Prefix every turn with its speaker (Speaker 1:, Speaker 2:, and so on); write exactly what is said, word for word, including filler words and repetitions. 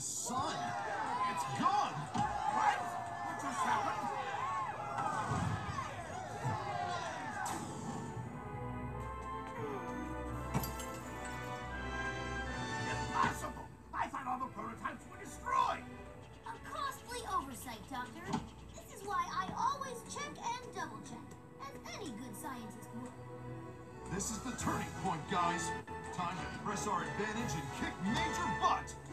Speaker 1: sun. It's gone.
Speaker 2: What? What just happened? Impossible! I thought all the prototypes were destroyed!
Speaker 3: A costly oversight, Doctor. This is why I always check and double check, as any good scientist would.
Speaker 1: This is the turning point, guys. Time to press our advantage and kick major butt.